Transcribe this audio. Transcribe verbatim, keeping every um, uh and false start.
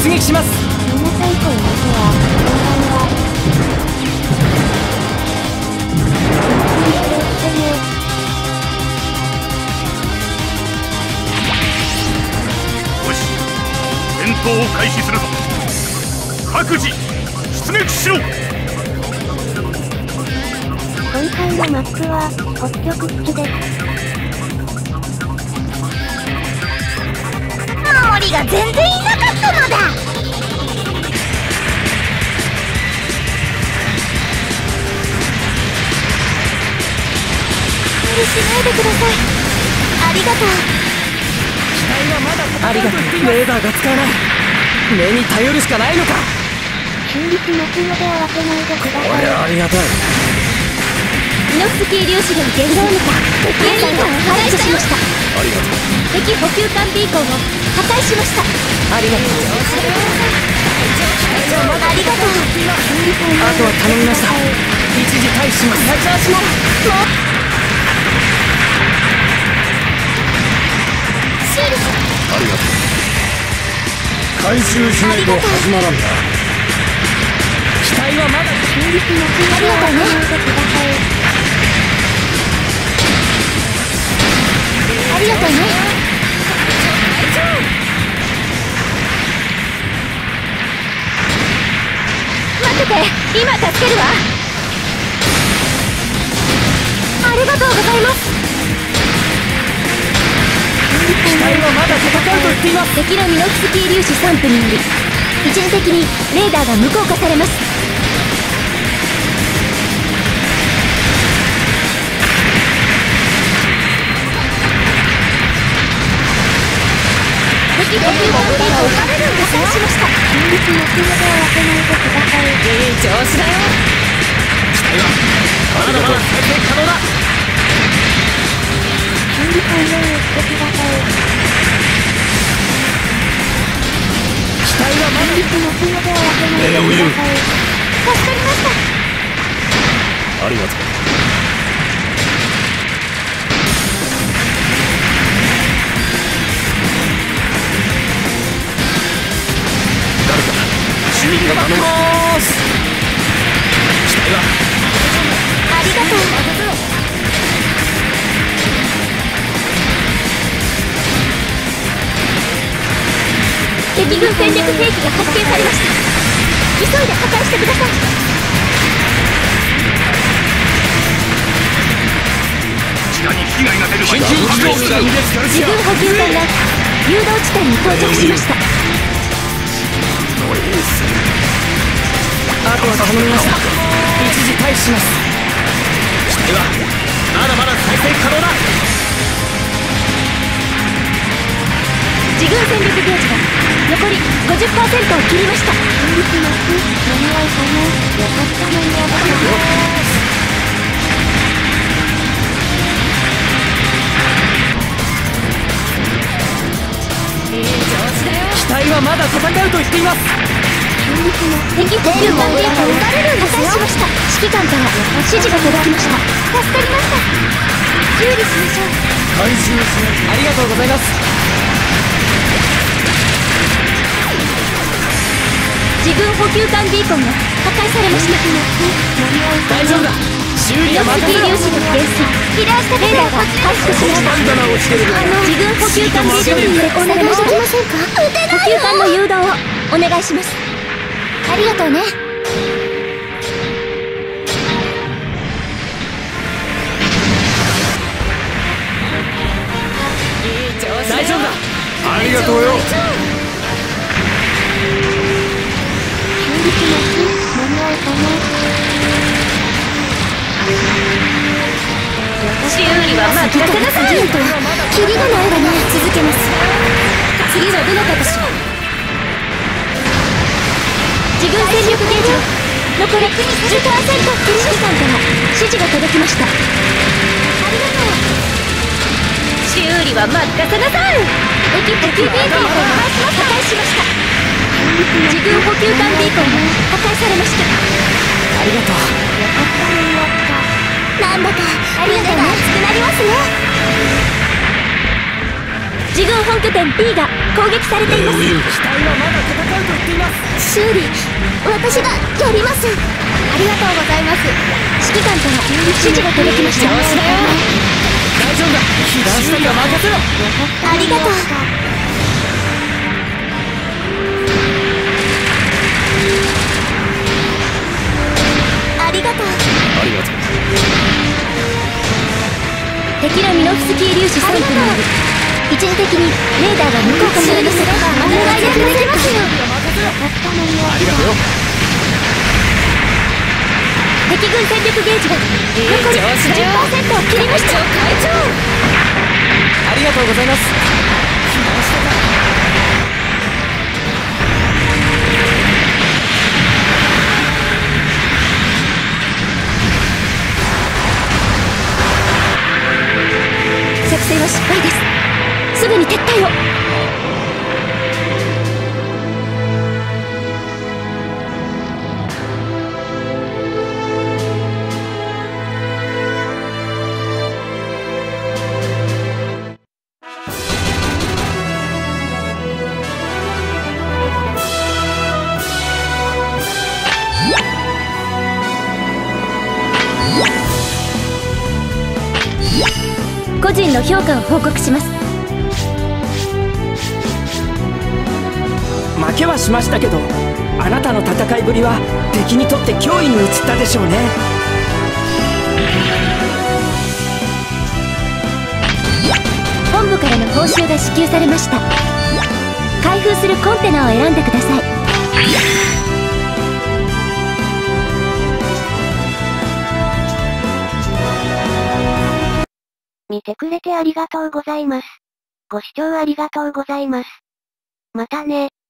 出撃します。 みんな最高の手は本番はよし、戦闘を開始するぞ。各自出撃しろ。 今回のマップは北極付きです。 モリが全然いなかったのだ。無理しないでください。ありがとう。 機体はまだありがとう。レーダーが使えない。目に頼るしかないのか。 中立ますので慌てないでください。 これはありがたい。 ミノフスキー粒子が現像のか敵ユニットを破壊しました。 ありがとう。 敵補給艦ビーコンを破壊しました。 ありがとう。 ありがとう。 あとは頼みました。一時退避します。私もシールス。 ありがとう。回収しないと始まらんだ。 機体はまだ中立ますので慌てないでください。 ありがとうね。待ってて、今助けるわ。ありがとうございます。 機体はまだ戦うと言っています。 敵のミノフスキー粒子散布により一時的にレーダーが無効化されます。敵補給艦ビーコンを破壊しました。 中立ますので慌てないでください。 いい調子だよ。機体はまだまだ再生可能だ。 中立を用意してください。 機体はまだ中立ますので慌てないでください。 助かりました。 ありがとう。誰か主任が頼む。機体はありがとう。敵軍戦略兵器が発見されました。急いで破壊してください。 地下に被害が出る前に緊急機動が自軍補給艦が誘導地点に到着しました。 あとは頼みました。一時退避します。機体はまだまだ再生可能だ。 自軍戦力ゲージが残り ごじゅっパーセント を切りました。 中立ます間に合いかな。よかった間に合わせます。 いい調子だよ。機体はまだ戦うと言っています。 敵補給艦ビーコンを破壊しました。指揮官から指示が届きました。助かりました。修理しましょう。 回収しない。 ありがとうございます。 自軍補給艦ビーコンが破壊されました。 大丈夫だ。修理はミノフスキー粒子が減衰。キラーしたレーダーが回復しました。あの自軍補給艦ビーコンでお願いできませんか。補給艦の誘導をお願いします。ありがとうね。 大丈夫だ。 ありがとうよ。 中立ます間に合いかな。 修理はまあ任せなさい。キリがないわね。続けます。次はどなたでしょう。自軍戦力ゲージは残り じゅっパーセント。指揮官から指示が届きました。ありがとう。修理は任せなさい。敵補給ビーコンを破壊しました。自軍補給艦ビーコンが破壊されました。 ありがとう。 よかった間に合った。 なんだか胸が熱くなりますね。自軍本拠点 B が攻撃されています。 機体はまだ戦うと修理私がやります。ありがとうございます。指揮官から指示が届きました。 調子だよ。大丈夫だ。被弾したには任せろ。 ありがとう。ありがとう。 ありがとう。 敵のミノフスキー粒子さん区による一時的にレーダーが無効化されます。お願いできますよ。 ありがとうよ。 敵軍戦力ゲージが残り じゅっパーセント を切りました。会長ありがとうございます。被弾したか。作戦は失敗です。すぐに撤退を。個人の評価を報告します。 負けはしましたけど、あなたの戦いぶりは敵にとって脅威に移ったでしょうね。 本部からの報酬が支給されました。開封するコンテナを選んでください。 見てくれてありがとうございます。ご視聴ありがとうございます。またね。